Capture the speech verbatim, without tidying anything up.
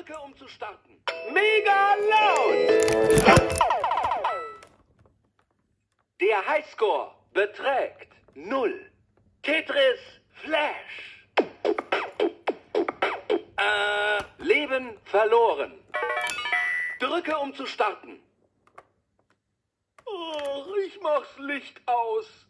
Drücke, um zu starten. Mega laut! Der Highscore beträgt null. Tetris Flash. Äh, Leben verloren. Drücke, um zu starten. Oh, ich mach's Licht aus.